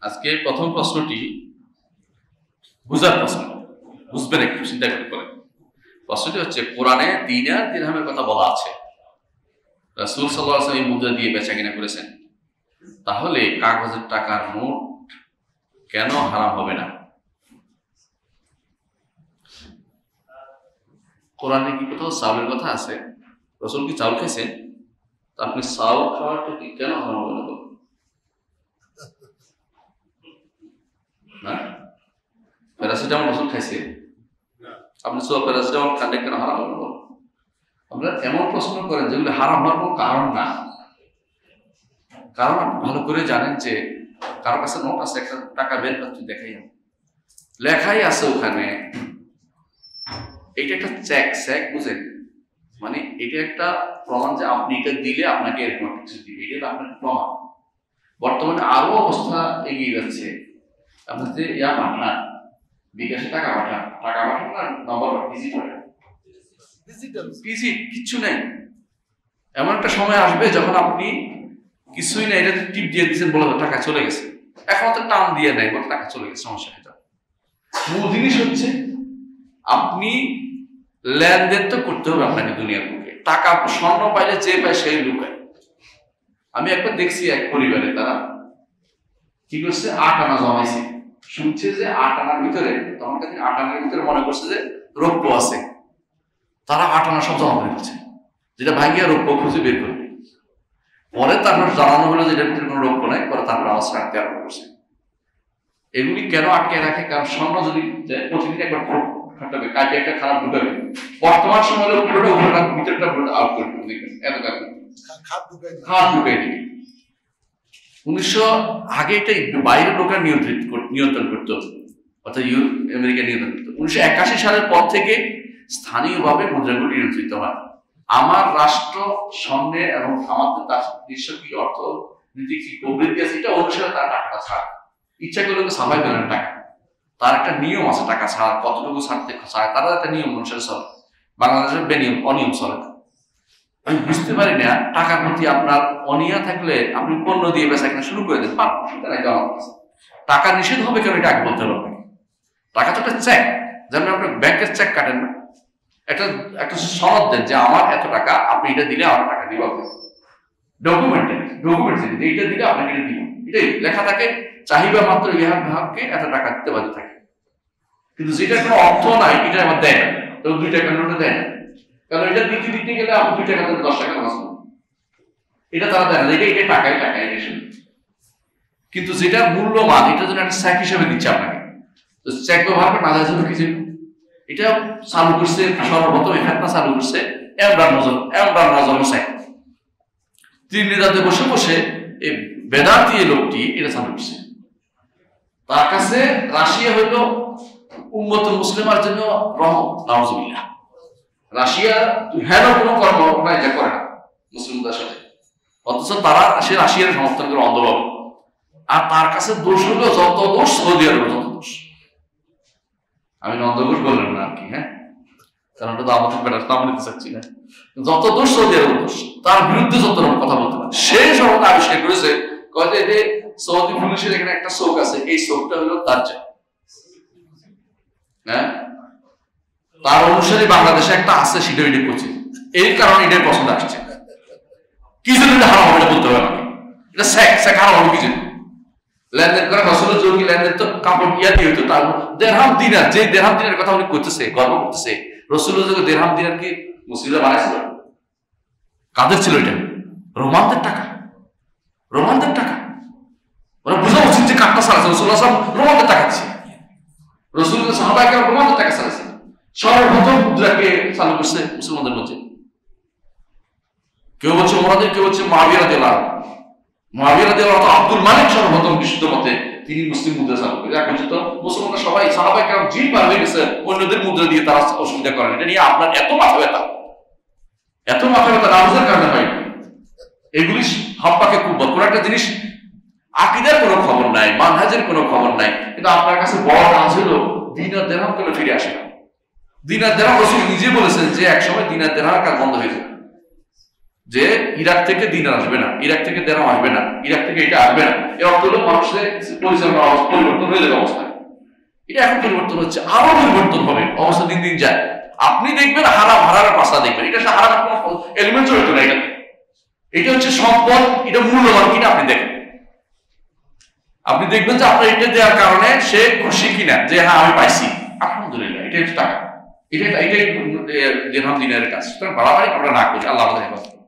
আজকে প্রথম প্রশ্নটি বুঝার প্রশ্ন, বুঝবেন একটু চিন্তা করে। প্রশ্নটি হচ্ছে, কোরআনে দিনার দিরহামের কথা বলা আছে, রাসূল সাল্লাল্লাহু আলাইহি ওয়াসাল্লাম এই মুদ্রা দিয়ে বেচা কিনা করেছেন, তাহলে কাগজের টাকার নোট কেন হারাম হবে না? কোরআনে কি কোথাও চাউলের কথা আছে? রাসূল কি চাউল খেয়েছেন? আপনি চাউল খাওয়াটা কি কেন হারাম হবে না? প্যারাসিটামল রাসূল খাইছে, আপনি প্যারাসিটামল খান কেন হারাম হবে না? আপনারা এমন প্রশ্ন করেন যেগুলো হারাম হওয়ার কোনো কারণ না। কারণ আপনি ভালো করে জানেন যে কারোর কাছে নোট আছে, একটা টাকা বের করতে দেখাই লেখাই আছে ওখানে, এটা একটা চেক বুঝেন, মানে এটা একটা প্রমাণ যে আপনি এটা দিলে আপনাকে এরকম কিছু দিবে, এটা আপনার প্রমাণ। বর্তমানে আরো অবস্থা এগিয়ে যাচ্ছে, আপনি যে পাঠান, বিকাশে টাকা পাঠান না নম্বর ডিজিট কিচ্ছু নেই। এমন একটা সময় আসবে যখন আপনি কিছুই না, এটা টিপ দিয়ে দিচ্ছেন, বলে টাকা চলে গেছে, এখন তো টান দিয়ে নেয়, বলে টাকা চলে গেছে, সমস্যা নেই। মূল জিনিস হচ্ছে আপনি লেনদেন তো করতে হবে আপনাকে দুনিয়ার বুকে। টাকা স্বর্ণ পাইলে যে পায় সেই লুকায়। আমি একবার দেখছি এক পরিবারে তারা কি করছে, 8 আনা জমাইছে, শুনছে যে 8 আনার ভিতরে, তখন 8 আনার ভিতরে মনে করছে যে রৌপ্য আছে, তারা 8 আনা সব জমা করে দিচ্ছে, যেটা ভাঙিয়া রৌপ্য খুঁজে বের করবে। পরে তারপর জানানো হলো যে এটার ভিতরে কোনো রৌপ্য নাই, পরে তারপর আওয়াজ রাখতে আরম্ভ করছে। এগুলি কেন আটকে রাখে? কারণ স্বর্ণ যদি প্রতিদিন একবার ফাটাবে, কাটে একটা খারাপ ঢুকাবে, বর্তমান সময় পুরোটা উপরে ভিতরটা পুরোটা আউট করে দেবে, এত খারাপ ঢুকাই দিবে। 1900 আগে এটা বাইরের লোকেরা নিয়ন্ত্রণ করতো, অর্থাৎ আমেরিকা নিয়ন্ত্রণ করতো। 1981 সালের পর থেকে স্থানীয়ভাবে মুদ্রাগুলি নিয়ন্ত্রিত হয়। আমার রাষ্ট্র স্বর্ণে এবং আমাদের তার দেশ কি অর্থনীতি কি প্রবৃদ্ধি আছে, এটা অনুসারে তার টাকাটা ছাড়, ইচ্ছা করলে সাফাই দেন টাকা, তার একটা নিয়ম আছে, টাকা ছাড়া কতটুকু ছাড়তে চায়, তারা একটা নিয়ম অনুসারে চলে। বাংলাদেশের বেনিয়ম, অনিয়ম চলে না। আমি বুঝতে পারি না, টাকার প্রতি আপনার অনিয়া থাকলে আপনি পণ্য দিয়ে বেচা কিনা শুরু করে দেন, টাকা নিষেধ হবে কেন, এটা আগে বলতে হবে। টাকা তো একটা চেক, যেমন আপনার ব্যাংকের চেক কাটেন না, একটা সনদ দেন যে আমার এত টাকা, আপনি এটা দিলে আমার টাকা দিব, ডকুমেন্ট এইটা দিলে আপনাকে এটা দিব, এটাই লেখা থাকে। চাহিদা মাত্র ইহার গ্রাহককে এত টাকা দিতে বাধ্য থাকে, কিন্তু যেটা কোনো অর্থ নাই এটা আমার দেয় না, তো 2 টাকার নোটে দেয় না, কারণ এটা দিতে গেলে আপনি 2 টাকা 10 টাকা বাঁচবেন, এটা তারা দেয় না, এটা টাকায় এসে। কিন্তু যেটা মূল্যমান, এটা যেন একটা চেক হিসেবে দিচ্ছে আপনাকে, তো চেক ব্যবহার করে না যায় কিছু। এটা চালু করছে সর্বপ্রথম, এখানটা চালু করছে এমরান নজর চেক। ত্রিনিদাদে বসে বসে এই বেদাতি লোকটি এটা চালু করছে। তার কাছে রাশিয়া হইল উম্মতুল মুসলিমার জন্য রহমত, নাউজুবিল্লাহ। রাশিয়া হেন কোনো কর্ম এটা করে না মুসলিমদের সাথে, অথচ তারা সে রাশিয়ার সমর্থন করে অন্ধভাবে। আর তার কাছে দোষ হলো যত দোষ সৌদি আরবের যত দোষ। আমি নন্দঘোষ বললাম না আর কি, হ্যাঁ, কারণ ওটা তো আমাদের বেটার নাম নিতে চাচ্ছি না। যত দোষ সৌদি আরবের দোষ, তার বিরুদ্ধে যত রকম কথা বলতে পারে, সেই সময় আবিষ্কার করেছে। কয়েছে যে সৌদি পুলিশের এখানে একটা চৌক আছে, এই চৌকটা হলো দাজ্জাল, হ্যাঁ, তার অনুসারী বাংলাদেশে একটা আছে, সেটা এটা করছে, এই কারণে এটাই পছন্দ আসছে। কি জন্য এটা হারাম হবে বলতে হবে আমাকে, এটা স্যাক হারাম হবে কি জন্য? লেনদেন করে ফসলের জমি লেনদেন তো কাপড় ইয়া দিয়ে হইতো, তার দেড়হাম দিনার, যে দেড়হাম দিনের কথা উনি করতেছে, গর্ব করতেছে, রাসূলুল্লাহ যখন দেড়হাম দিনার কি মুসলিমরা বানাইছিল? কাদের ছিল এটা? রোমানদের টাকা, ওরা বোঝা উচিত যে কাঠটা ছাড়াছে, রাসূলুল্লাহ রোমানদের টাকা দিচ্ছে, রাসূলুল্লাহ সাহাবায়ে কেরাম রোমানদের টাকা ছাড়াছে। সর্বপ্রথম মুদ্রাকে চালু করছে মুসলমানদের মধ্যে, কেউ বলছে ওমরাদের, কেউ বলছে মুআবিয়া রাদিয়াল্লাহু আনহু। মুআবিয়া রাদিয়াল্লাহু আনহু আব্দুল মালিক সর্বপ্রথম বিশুদ্ধ মতে তিনি মুসলিম মুদ্রা চালু করে। এখন তো মুসলমানরা সবাই সাহাবায়ে কেরাম জিন পার হয়ে গেছে, অন্যদের মুদ্রা দিয়ে তারা অসুবিধা করেন। এটা নিয়ে আপনার এত মাথা ব্যথা নামাজের কারণে হয়। এগুলি হাপ্পাকে খুব কোন একটা জিনিস, আকীদার কোনো খবর নাই, মানহাজের কোনো খবর নাই, কিন্তু আপনার কাছে বড় কাজ হলো দিনার দিরহাম কেন ফিরে আসে না। দিনার দিরহাম রাসূল নিজে বলেছেন যে একসময় দিনার দিরহামের কাজ বন্ধ হয়ে যাবে। যে ইরাক থেকে দিনার আসবে না, ইরাক থেকে দেরাম আসবে না, ইরাক থেকে এটা আসবে না, এর অর্থ হলো মানুষের পরিচালনার পরিবর্তন হয়ে যাবে অবস্থা। এটা এখন পরিবর্তন হচ্ছে, আরো পরিবর্তন হবে, অবস্থা দিন দিন যায়। আপনি দেখবেন হারাম হারার পাশা দেখবেন, এটা হারাম কোনো এলিমেন্ট জড়িত না এটাতে। এটা হচ্ছে সম্পদ, এটা মূল্যবান কিনা আপনি দেখেন। আপনি দেখবেন যে আপনার এটা দেওয়ার কারণে সে খুশি কিনা, যে হ্যাঁ আমি পাইছি আলহামদুলিল্লাহ, এটা হচ্ছে টাকা, এটাই দিনের কাজ। বাড়াবাড়ি আমরা না করি, আল্লাহ আমাদের হেফাজত।